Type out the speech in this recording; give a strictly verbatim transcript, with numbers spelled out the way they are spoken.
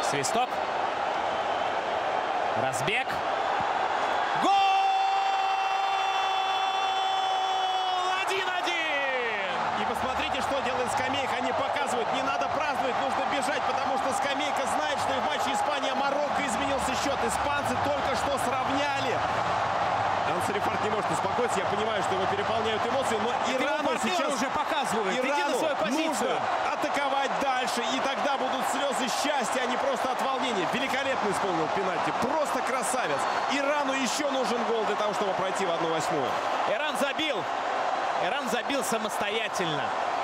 Свисток. Разбег. Гол! один-один! И посмотрите, что делает скамейка. Они показывают, не надо праздновать, нужно бежать, потому что скамейка знает, что и в матче Испания-Марокко изменился счет. Испанцы только что сравняли. Ансарифард не может успокоиться. Я понимаю, что его переполняют эмоции, но Ирану сейчас уже показывают. Иди на Ирану свою позицию. нужно атаковать дальше, и тогда будут слезы счастья, а не просто от волнения. Великолепно исполнил пенальти. Просто красавец. Ирану еще нужен гол для того, чтобы пройти в одну восьмую. Иран забил. Иран забил самостоятельно.